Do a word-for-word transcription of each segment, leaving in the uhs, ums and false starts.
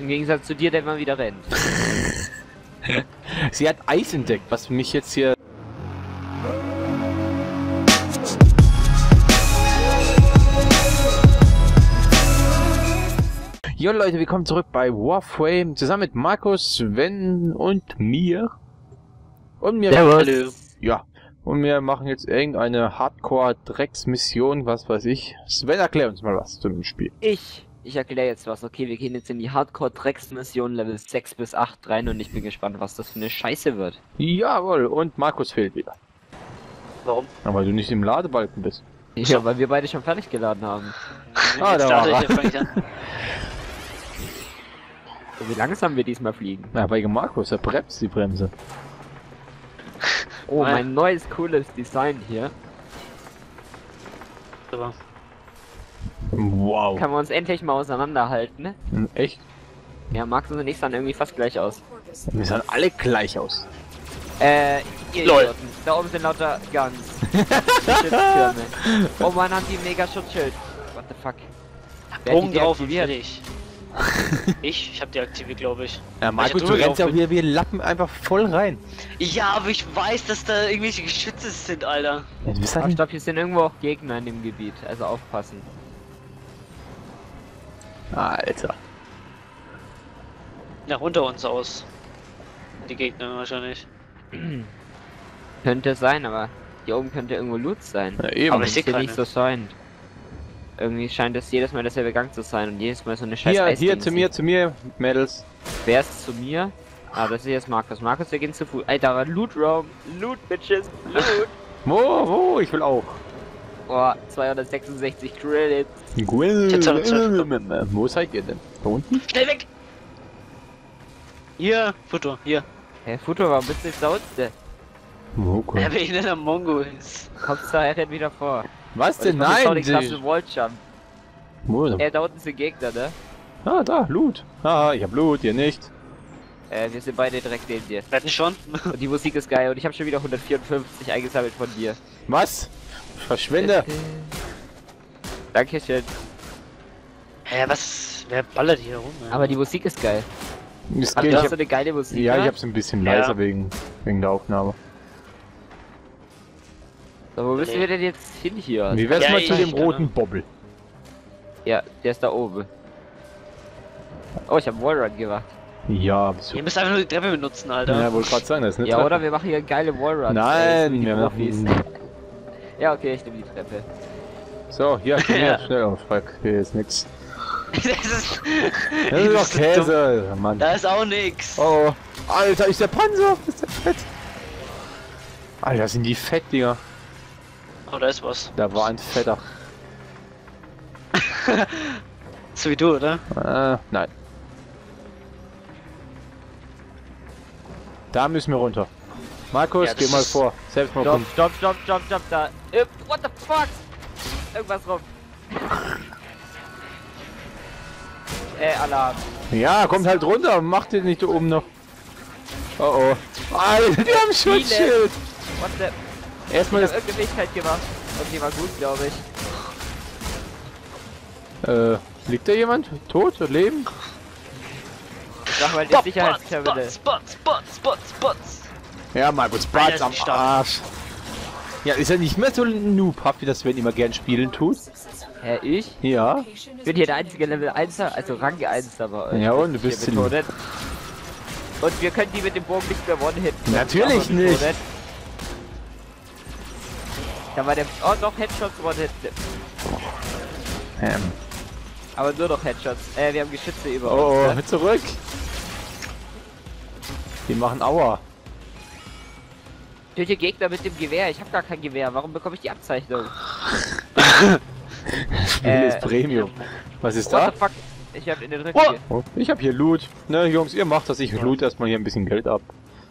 Im Gegensatz zu dir, der immer wieder rennt. Sie hat Eis entdeckt, was mich jetzt hier... Jo Leute, willkommen zurück bei Warframe, zusammen mit Markus, Sven und mir. Und mir... Hallo. Ja, und wir machen jetzt irgendeine Hardcore-Drecks-Mission, was weiß ich. Sven, erklär uns mal was zum Spiel. Ich, ich erkläre jetzt was. Okay, wir gehen jetzt in die Hardcore-Drecks-Mission Level sechs bis acht rein und ich bin gespannt, was das für eine Scheiße wird. Jawohl, und Markus fehlt wieder. Warum? Aber weil du nicht im Ladebalken bist. Ja, weil wir beide schon fertig geladen haben. Ah, Jetzt da starte war ich, er. fang ich an. So, wie langsam wir diesmal fliegen. Ja, bei Markus, er bremst die Bremse. Oh, Nein. mein neues cooles Design hier. Super. Wow. Kann man uns endlich mal auseinanderhalten, ne? Hm, echt? Ja, Markus und ich sahen irgendwie fast gleich aus. Wir sahen alle gleich aus. Äh, ihr Lol. Idioten. Da oben sind lauter Guns. Schutztürme. Oh man, haben die ein mega Schutzschild. What the fuck? Wer hat Bogen die drauf und deaktiviert? fertig. Ich? Ich hab die aktiviert, glaube ich. Ja, Markus, ich du rennst ja drüber auch wieder wie Lappen einfach voll rein. Ja, aber ich weiß, dass da irgendwelche Geschütze sind, Alter. Ja, du bist Ah, halt stopp, hier sind irgendwo auch Gegner in dem Gebiet, also aufpassen. Alter. Nach unter uns aus. Die Gegner wahrscheinlich. Könnte sein, aber hier oben könnte irgendwo Loot sein. Ja, eben. Aber Das ich seh hier nicht keine. so sein. Irgendwie scheint es jedes Mal derselbe Gang zu sein und jedes Mal so eine scheiß Hier, Eisding hier, zu sieht. mir, zu mir, Mädels. Wer ist zu mir? Ah, das ist jetzt Markus. Markus, wir gehen zu Fuß. Alter, aber Loot Roam. Loot, Bitches. Loot. Wo, wo? Ich will auch. Oh, zweihundertsechsundsechzig Credits. Wo seid ihr denn? Da unten? Schnell weg! Hier, Foto, hier. Herr Futo, warum bist du jetzt da unten? Wo, Ja, wer in der Mongo ist. Hauptsache, er rennt wieder vor. Was Und ich denn? mach jetzt noch Nein! den krassen Sie- Walljump. Wo denn? Äh, da unten sind Gegner, ne? Ah, da, Loot. Ah, ich hab Loot, ihr nicht. Äh, wir sind beide direkt neben dir. Wetten schon? Und die Musik ist geil und ich habe schon wieder hundertvierundfünfzig eingesammelt von dir. Was? Verschwinde. Dankeschön. Hä, was? Wer ballert hier rum? ey? Aber die Musik ist geil. Es Ach, geht, du ich hast so hab, eine geile Musik. ja, ne? ich hab's ein bisschen Ja. leiser wegen, wegen der Aufnahme. So, wo müssen wir denn jetzt hin hier? Wie wär's Ja, mal zu ich- dem keine roten Ahnung. Bobbel? Ja, der ist da oben. Oh, ich habe Wallrun gemacht. Ja, so. Ihr müsst einfach nur die Treppe benutzen, Alter. Ja, wollte gerade sagen, das ist eine Ja, Treppe. oder wir machen hier geile Wallruns. Nein, wir wir Profis. machen... Ja, okay, ich nehme die Treppe. So, hier, komm her, Ja. schnell auf, fuck, hier ist nix. das ist. Das ist doch Käse, Mann. Da ist auch nix. Oh, Alter, ist der Panzer, ist der fett. Alter, sind die fett, Dinger. Oh, da ist was. Da war ein fetter. So wie du, oder? Äh, nein. Da müssen wir runter. Markus, Ja, das geh mal ist- vor. Selbst mal Stopp, rum. stopp, stopp, stopp, stopp, da. Äh, what the fuck? Irgendwas rum. Äh, Alarm. Ja, kommt halt runter. Macht ihr nicht da oben noch. Oh oh. Alter, die haben Schutzschild. What the? Erstmal Ich das. hab irgendeine Fähigkeit gemacht. Und die war gut, glaube ich. Äh, liegt da jemand? Tot? Leben? Sag mal, die Spot, Sicherheitsterminal. Spot, Spot, Spot, Spots. Ja, Markus, Alter, Bart ist am die stark. Arsch. Ja, ist er nicht mehr so noobhaft, wie das Sven immer gern spielen tut? Hä, ich? Ja. Ich bin hier der einzige Level einser, also Rang einser bei euch. Ja, und du Hier bist betonen. Und wir können die mit dem Bogen nicht mehr one-hitten. Natürlich Aber nicht. betonen. Da war der. Oh, doch, Headshots one-hitten. Ähm. Aber nur noch Headshots. Äh, wir haben Geschütze über Oh, uns. oh, ne? zurück. Die machen Aua. Töte Gegner mit dem Gewehr. Ich habe gar kein Gewehr. Warum bekomme ich die Abzeichnung? Spiel Äh, ist Premium. Was ist What da? the fuck? Ich hab in den Rücken. Oh. ge- Oh, ich hab hier Loot. Ne, Jungs, ihr macht das. Ich loot erstmal hier ein bisschen Geld ab.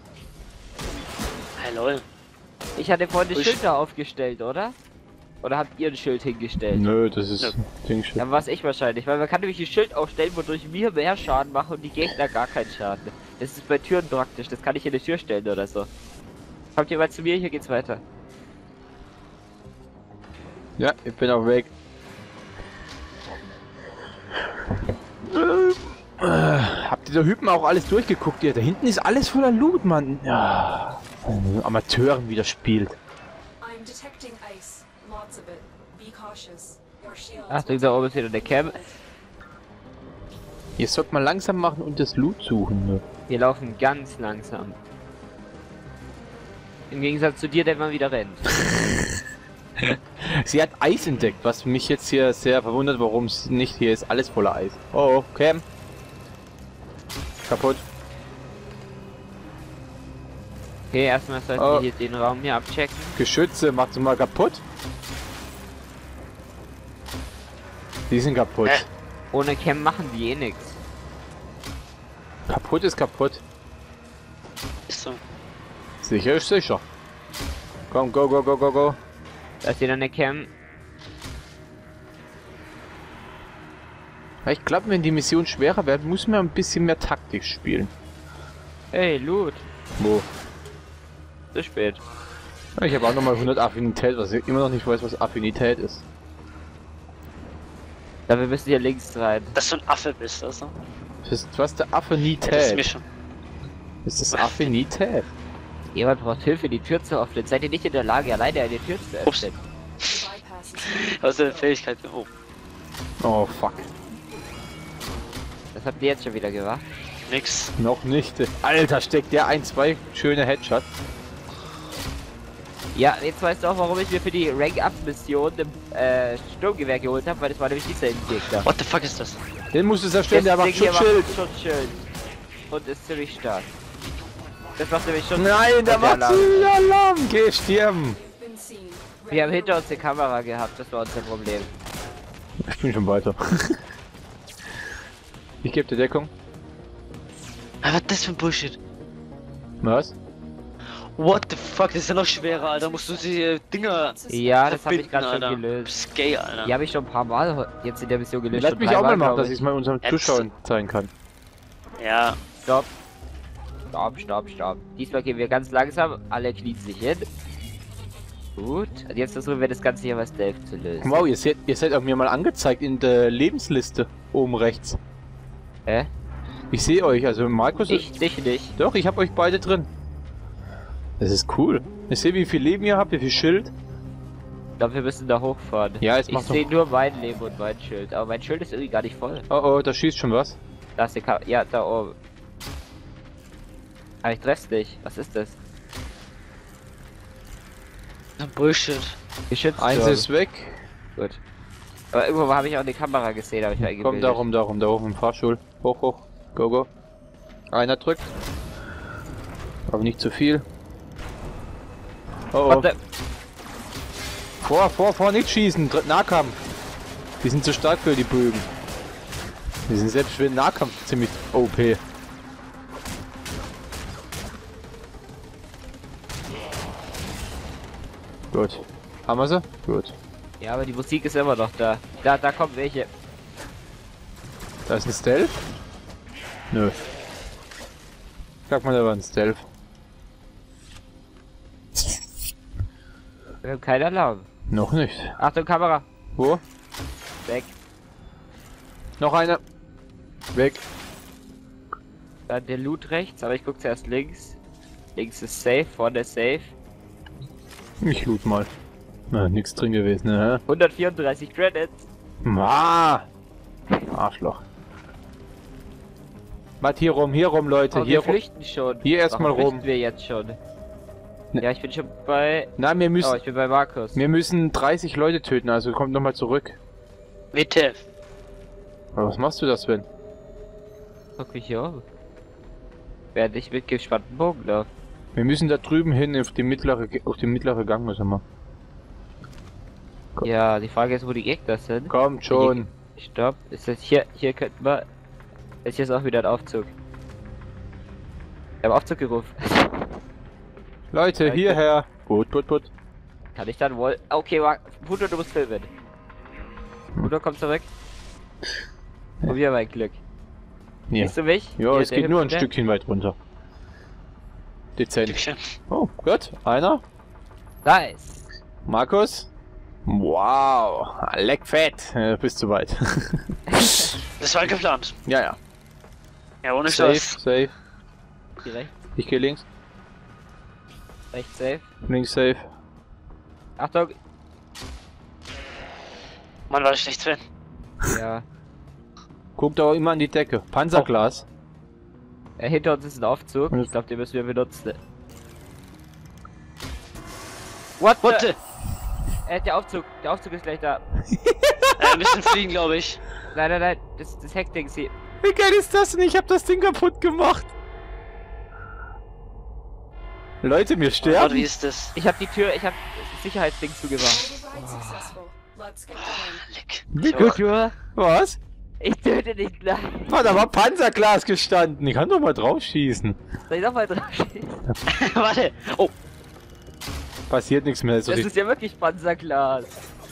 Hey, lol. Ich hatte vorhin ein Ich- Schild da aufgestellt, oder? Oder habt ihr ein Schild hingestellt? Nö, das ist Nö. Ding shit. Dann war es ich wahrscheinlich, weil man kann nämlich ein Schild aufstellen, wodurch wir mehr Schaden machen und die Gegner gar keinen Schaden. Das ist bei Türen praktisch, das kann ich in die Tür stellen oder so. Kommt ihr mal zu mir, hier geht's weiter. Ja, ich bin auf dem Weg. Äh, Habt ihr da hüben auch alles durchgeguckt? Ja, da hinten ist alles voller Loot, Mann. Ja. Oh, Amateuren wieder spielt. I'm detecting ice. Lots of it. Be cautious. Your shields. Achtung, da oben ist wieder eine Cam. Ihr sollt mal langsam machen und das Loot suchen. Ne? Wir laufen ganz langsam. Im Gegensatz zu dir, der immer wieder rennt. Sie hat Eis entdeckt, was mich jetzt hier sehr verwundert, warum es nicht hier ist. Alles voller Eis. Oh, Cam. Kaputt. Okay, erstmal sollten Oh. wir hier den Raum hier abchecken. Geschütze, macht sie mal kaputt. Die sind kaputt. Äh. Ohne Cam machen die eh nichts. Kaputt ist kaputt. Ist so. Sicher ist sicher. Komm, go, go, go, go, go. Da ist wieder eine Cam. Ich glaube, wenn die Mission schwerer wird, muss man ein bisschen mehr Taktik spielen. Hey, Loot. Wo? Zu spät. Ich habe auch nochmal hundert Affinität, was ich immer noch nicht weiß, was Affinität ist. Dafür müssen hier links rein. Dass du ein Affe bist, also. Das ist was der Ja, das ist mir Affinität. schon. Das ist Affinität. Jemand braucht Hilfe, die Tür zu öffnen. Seid ihr nicht in der Lage, alleine eine Tür zu Ups. öffnen? Bypasses. Was ist deine Fähigkeit? Oh, Oh fuck. Das habt ihr jetzt schon wieder gemacht. nix. Noch nicht. Alter, steckt der ein, zwei schöne Headshots. Ja, jetzt weißt du auch, warum ich mir für die Rank-Up-Mission im äh, Sturmgewehr geholt habe, weil das war nämlich dieser Gegner. What the fuck ist das? Den musst du zerstören, der macht Ding hier Schutzschild. macht Schutzschild. Und ist ziemlich stark. Das macht nämlich schon. Nein, der Und macht Alarm. Alarm. Geh stirben. Been seen. Wir haben hinter uns eine Kamera gehabt, das war unser Problem. Ich bin schon weiter. Ich gebe dir Deckung. Ah, was ist das für ein Bullshit? Was? What the fuck, das ist ja noch schwerer, Alter. Musst du die äh, Dinger Ja, das habe ich verbinden, gerade schon Alter. gelöst. Bist gay, Alter. Die habe ich schon ein paar Mal heu- jetzt in der Mission gelöst. Lass schon mich auch mal dreimal, machen, glaub dass ich es mal unseren Jetzt- Zuschauern zeigen kann. Ja. Stopp. Stopp, stopp, stopp. Diesmal gehen wir ganz langsam. Alle knien sich hin. Gut. Und jetzt versuchen wir das Ganze hier was Stealth zu lösen. Wow, ihr seid, ihr seid auch mir mal angezeigt in der Lebensliste. Oben rechts. Hä? Ich sehe euch, also Markus... Ich, dich nicht. Doch, ich habe euch beide drin. Das ist cool. Ich sehe, wie viel Leben ihr habt, wie viel Schild. Ich glaube, wir müssen da hochfahren. Ja, jetzt ich mach doch- sehe nur mein Leben und mein Schild. Aber mein Schild ist irgendwie gar nicht voll. Oh oh, da schießt schon was. Da ist die Kamera. Ja, da oben. Aber ich treff's nicht. Was ist das? Bullshit. Geschützt. Eins worden. ist weg. Gut. Aber irgendwo habe ich auch eine Kamera gesehen, habe ich mir Komm, eingebildet. darum, darum, da oben im Fahrstuhl. Hoch, hoch. Go, go. Einer drückt. Aber nicht zu viel. Oh, oh. Warte. Vor, vor, vor, nicht schießen. Dr- Nahkampf. Die sind zu stark für die Bögen. Die sind selbst für den Nahkampf ziemlich O P. Gut. Haben wir sie? Gut. Ja, aber die Musik ist immer noch da. Da, da kommen welche. Da ist ein Stealth? Nö. Sag mal, da war ein Stealth. Wir haben keinen Alarm. Noch nicht. Achtung, Kamera. Wo? Weg. Noch einer. Weg. Dann der Loot rechts, aber ich guck zuerst links. Links ist safe, vorne ist safe. Ich loot mal. Na, nix drin gewesen, ne? hundertvierunddreißig Credits. Ma! Arschloch. Wart hier rum, hier rum, Leute, Oh, hier wir rum. flüchten schon. Hier erstmal Warum rum. flüchten wir jetzt schon? Ne. Ja, ich bin schon bei... Nein, wir Oh, müssen, ich bin bei Markus. wir müssen dreißig Leute töten, also kommt nochmal zurück. W T F. Aber was machst du das, Sven? Guck mich hier um. Während ich mit gespannten Bogen laufe. Wir müssen da drüben hin, auf die mittlere, Ge- auf den mittleren Gang müssen wir. Komm. Ja, die Frage ist, wo die Gegner sind. Kommt schon. Stopp. Ist das hier? Hier könnten wir. Ist jetzt auch wieder ein Aufzug. Ich habe Aufzug gerufen. Leute, Danke. hierher. Gut, gut, gut. Kann ich dann wohl. Okay, Mark. Puto, du musst filmen. Puto, komm zurück. Probier mein Glück. Ja, Siehst du mich? ja Hier, es der geht nur ein hüpft, ne? Stückchen weit runter. Dezent. Stückchen. Oh, gut. Einer. Nice. Markus. Wow. Leck fett. Äh, bist zu weit. Das war geplant. ja, ja. Ja, ohne Safe, Scheiß. safe. Die rechts, Ich gehe links. rechts safe. Links safe. Achtung! Mann, war ich schlecht Fan. Ja. Guckt aber immer an die Decke. Panzerglas. Äh, hinter uns ist ein Aufzug. Und- Ich glaube, den müssen wir benutzen. What, What the? the? Äh, der Aufzug. Der Aufzug ist gleich da. Äh, wir müssen fliegen, glaube ich. Nein, nein, nein. Das, das Heckding ist hier. Wie geil ist das denn? Ich hab das Ding kaputt gemacht. Leute, mir Gott, sterben. wie ist das? Ich habe die Tür, ich habe das Sicherheitsding zugemacht. Override successful. Let's get going. Leck. Wie Ich gut. auch. Tür. Was? Ich töte dich gleich. Mann, da war Panzerglas gestanden. Ich kann doch mal drauf schießen. Soll ich nochmal drauf schießen? Warte. Oh, Passiert nichts mehr. So Das richtig- ist ja wirklich Panzerglas.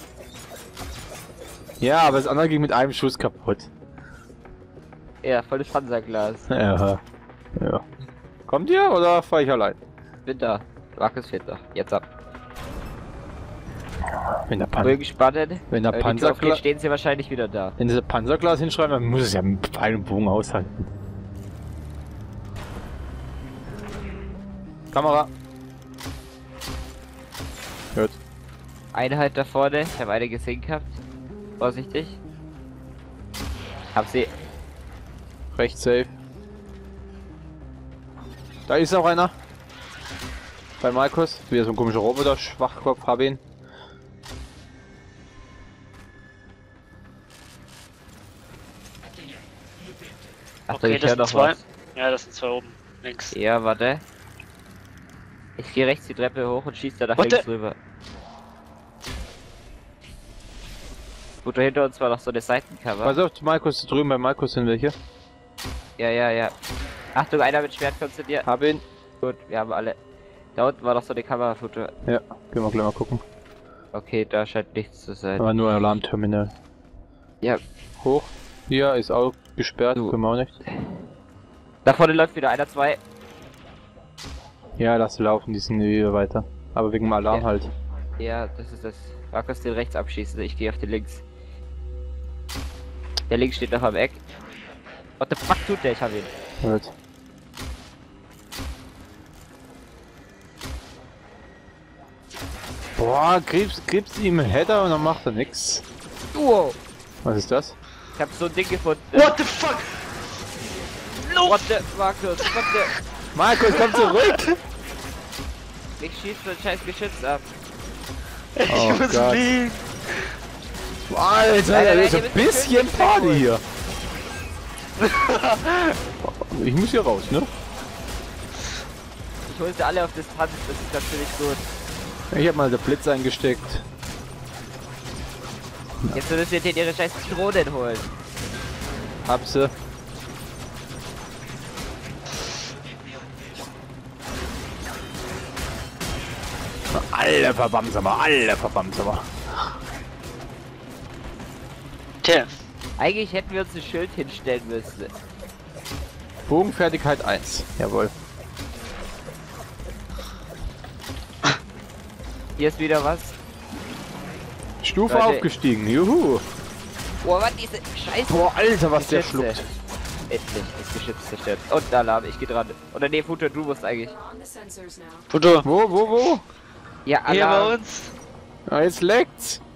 Ja, aber das andere ging mit einem Schuss kaputt. Ja, volles Panzerglas. Ja. Ja. Kommt ihr oder fahr ich allein? Bin da. Markus fehlt noch. Jetzt ab. Wenn der, Pan Bögen spannen. wenn der Äh, die Tür aufgeht, Panzerglas, stehen sie wahrscheinlich wieder da. wenn sie Panzerglas hinschreiben, dann muss es ja mit Pfeil und Bogen aushalten. Kamera. Gut. Eine halt da vorne. Ich habe eine gesehen gehabt. Vorsichtig. Hab sie. Recht safe. Da ist auch einer. Bei Markus. Wieder so ein komischer Roboter. Schwachkopf, hab ihn. Ach, okay, ich das hör sind noch zwei. was. Ja, das sind zwei oben. Links. Ja, warte. Ich gehe rechts die Treppe hoch und schieße da nach Warte. links rüber. Gut, da hinter uns war noch so eine Seitencover. Pass auf, Markus, drüben bei Markus sind welche. Ja, ja, ja. Achtung, einer mit Schwert kommt zu dir. Hab ihn. Gut, wir haben alle. Da unten war noch so eine Kamerafoto. Ja, können wir gleich mal gucken. Okay, da scheint nichts zu sein. Aber nur Alarmterminal. Ja, Hoch. Hier ist auch gesperrt, So. können wir auch nicht. da vorne läuft wieder einer, zwei. Ja, lass sie laufen, die sind wieder weiter. Aber wegen dem Alarm Ja. halt. Ja, das ist das. Markus den rechts abschießen, ich gehe auf den links. Der links steht noch am Eck. What the fuck tut der? Ich hab ihn. Gut. Boah, gibst, gibst ihm einen Header und dann macht er nix. Wow. Was ist das? Ich hab so ein Ding gefunden. What the fuck? What the Markus, what the... Markus, komm zurück! Ich schieß so ein scheiß Geschütz ab. Oh Ich muss Gott. fliegen. Alter, Nein, nein, da nein, ist ihr ein müsst bisschen schön Party wegholen. hier. Ich muss hier raus, ne? Ich hol sie alle auf Distanz, das ist natürlich gut. Ich hab mal den Blitz eingesteckt. Jetzt müssen wir denen ihre scheiß Drohnen holen. Hab sie. Alle Verbamsamer, alle Verbamsamer. Tja. Eigentlich hätten wir uns ein Schild hinstellen müssen. Bogenfertigkeit eins. Jawohl. Hier ist wieder was. Stufe Leute. aufgestiegen, juhu. Boah, was diese scheiß Boah, Alter, was der Geschütze. schluckt. Endlich, das Geschütz zerstört. Und Alarm, ich geh dran. Oder nee, Futur, du musst eigentlich. On the sensors now. Foto. Wo, wo, wo? Ja, Hier bei Alarm. uns. Ah, jetzt leckt's.